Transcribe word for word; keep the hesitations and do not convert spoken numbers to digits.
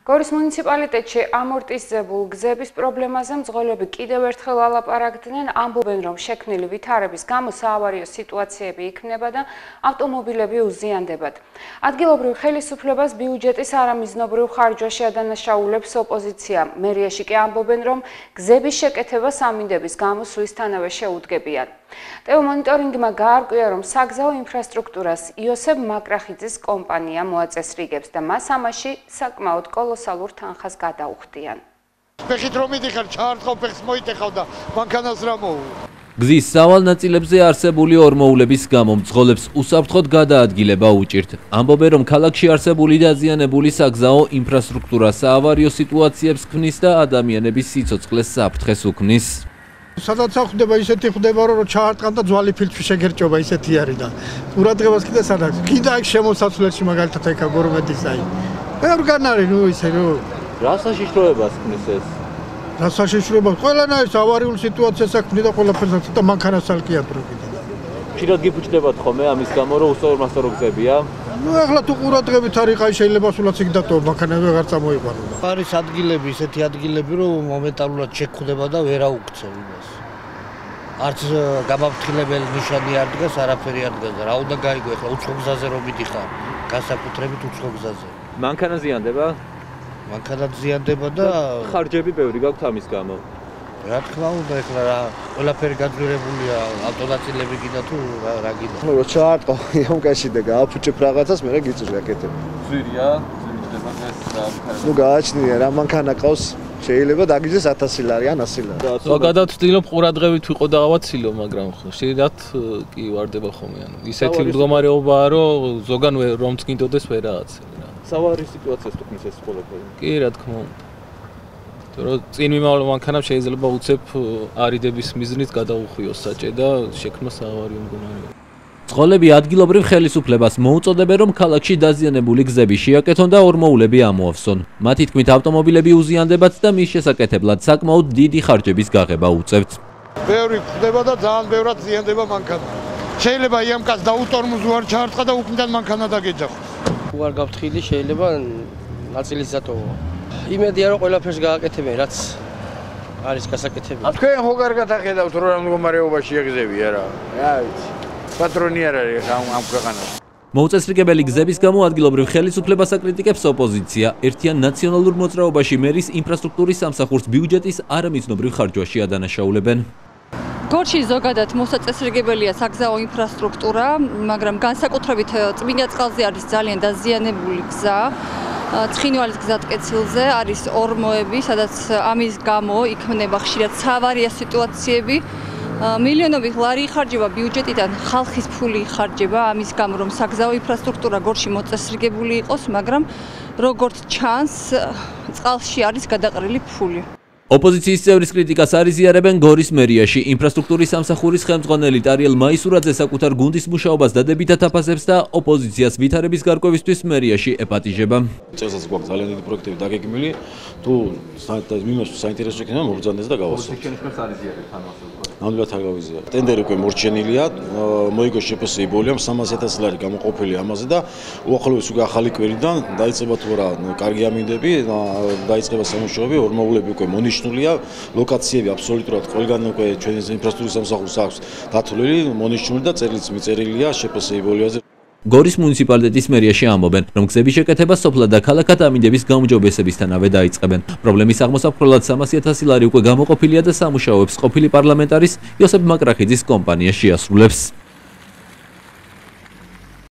გორის მუნიციპალიტეტში ამორტიზებულ გზების პრობლემაზე მძღოლები კიდევ ერთხელ ალაპარაკდნენ, ამბობენ, რომ შექმნილი ვითარების გამო საავარიო სიტუაციები იქმნება და ავტომობილები უზიანდებათ. ადგილობრივ ხელისუფლებას ბიუჯეტის არამიზნობრივ ხარჯვაში ადანაშაულებს ოპოზიცია. მერიაში კი ამბობენ, რომ გზების შეკეთება სამინდების გამოსვლისთანავე შეუდგებიან. ტევ მონიტორინგმა გაარკვია, რომ საგზაო ინფრასტრუქტურას იოსებ მაკრახიძის კომპანია მოაწესრიგებს და მას ამაში საკმაოდ კოლოსალურ თანხას გადაუხდიან. ფეხით რომ მიდიხარ, ჩაარტყავ ფეხს მოიტეხავ და მანქანას რა მოუვ. გზის სავალ ნაწილებზე არსებული ორმოულების გამო მძღოლებს უსაფრთხოდ გადაადგილება უჭირთ. ამბობენ, რომ ქალაქში არსებული დაზიანებული საგზაო ინფრასტრუქტურა საავარიო სიტუაციებს ქმნის და ადამიანების სიცოცხლეს საფრთხეს უქმნის. სადაც ხდება ისეთი ხდება, რომ ჩაარტყან და ძვალი ფილტვი შეგერჭობა, ისეთი არის და ყურადღებას კიდე სადაც. კიდე აქ შემოსაცვლელში მაგალითად ეკა გორმედის აი. ორგან არის ნუ ისე რომ რა საშიშროებას ქმნის ეს? რა საშიშროებას? ყველანაირ ავარიულ სიტუაციას აქ ქმნიდა ყველაფერსაც და მანქანას ალკია დრო კიდე. ხშირად გიფუჭდებათ ხოლმე ამის გამო, რომ უსწორმასწორო გზებია? ნუ ახლა თუ ყურადღებით არის, აი შეიძლება სულაც იქ დატოვა, მანქანა ვეღარ წამოიყვანო. არის ადგილები, ისეთი ადგილები, რომ მომენტალურად შეგხვდება და ვერ აუქცევ იმას. არც გამაფრთხილებელი ნიშანი არ დგას, არაფერი არ დგას. რა უნდა გაიგო ახლა უცხო გზაზე რომ მიდიხარ, განსაკუთრებით უცხო გზაზე. მანქანა ზიანდება? მანქანა ზიანდება და ხარჯები ბევრი გაქვთ ამის გამო. რა თქმა უნდა, ახლა რა ყველაფერი გაძვირებულია, ავტონაწილები კიდე თუ რა გიდა. ნუ რო ჩაარტყო იომკაში და გააფუჭებ რაღაცას, მე რა გიწვია კეთებ. ზვირია, ზვირდება ეს რა მანქანა. ნუ გააჩნია რა მანქანა ყავს, შეიძლება დაგიძეს ათასი ლარი ან ასი ლარი. ზოგადად ვთვლილობ ყურადღებით ვიყო და ავაცილო, მაგრამ ხშირად კი ვარდება ხოლმე, ანუ ისეთი მდგომარეობაა, რომ ზოგან რომც გინდოდეს ვერ ააცილე რა. საავარიო სიტუაციას თუ ქმნის ეს ყველაფერი? კი, რა თქმა უნდა. რომ წინ მიმავალ მანქანამ შეიძლება უცებ არიდების მიზნით გადაუხვიოს საჭე და შექმნა საავარიო მდგომარეობა. მძღოლები ადგილობრივ ხელისუფლებას მოუწოდებენ, რომ ქალაქში დაზიანებული გზები შეაკეთონ და ორმოულები ამოავსონ. მათი თქმით, ავტომობილები უზიანდებათ და მის შესაკეთებლად საკმაოდ დიდი ხარჯების გაღება უწევთ. ბევრი ხდება და ძალიან ბევრად ზიანდება მანქანა. შეიძლება იამკაც დაუტორმუზო არ ჩაარტყა და უკნიდან მანქანა დაგეჯახოს. თუ არ გავთხილი შეიძლება ნაწილის დატოვა. იმედია რომ ყველაფერს გააკეთებენ, რაც არის გასაკეთებელი. თქვენ ხო კარგად ახედავთ რომ რა მდგომარეობაში ეგზებია რა. რა ვიცი. პატრონი არ არის ამ ამ ქვეყანაში. მოუწესრიგებელი გზების გამო ადგილობრივ ხელისუფლებას აკრიტიკებს ოპოზიცია. ერთიან ნაციონალურ მოძრაობაში მერის ინფრასტრუქტურის სამსახურს ბიუჯეტის არამიზნობრივ ხარჯვაში ადანაშაულებენ. გორში ზოგადად მოსაწესრიგებელია საგზაო ინფრასტრუქტურა, მაგრამ განსაკუთრებით წმინდა წყალზე არის ძალიან დაზიანებული გზა. ცხინვალის გზატკეცილზე არის ორმოები, სადაც ამის გამო იქმნება ხშირად საავარიო სიტუაციები. მილიონობით ლარი იხარჯება ბიუჯეტიდან, ხალხის ფული იხარჯება ამის გამო, რომ საგზაო ინფრასტრუქტურა გორში მოწესრიგებული იყოს, მაგრამ როგორც ჩანს, წყალში არის გადაყრილი ფული. ოპოზიციის წევრის კრიტიკას არ იზიარებენ გორის მერიაში. ინფრასტრუქტურის სამსახურის ხელმძღვანელი ტარიელ მაისურაძე საკუთარ გუნდის მუშაობას დადებითად აფასებს და ოპოზიციას ვითარების გარკვევისთვის მერიაში ეპატიჟება. წელსაც გვაქვს ძალიან დიდი პროექტები დაგეგმილი. თუ მიმართ საინტერესო იქნება მოგბრძანდეს და გავასწოროთ. ნამდვილად არ გავიზიარებ. ტენდერი უკვე მორჩენილია, მოიგო შეფასება იბოლიამ სამას ათასი ლარი გამოყოფილი ამაზე და უახლოეს უკვე ახალი კვირიდან დაიწყება თუ რა კარგი ამინდები, დაიწყება სამუშაოები, ორმოულები უკვე მონიშნულია, ლოკაციები აბსოლუტურად ყველგან უკვე ჩვენი ინფრასტრუქტურის სამსახურს აქვს დათვლილი, მონიშნული და წერილიც მიწერილია შეფასება იბოლიაზე. გორის მუნიციპალიტეტის მერიაში ამბობენ, რომ გზების შეკეთება სოფლად და ქალაქად ამინდების გაუმჯობესებისთანავე დაიწყებენ. პრობლემის აღმოსაფრთხებლად სამასი ათასი ლარი უკვე გამოყოფილია და სამუშაოებს ყოფილი პარლამენტარის იოსებ მაკრახიძის კომპანია შეასრულებს.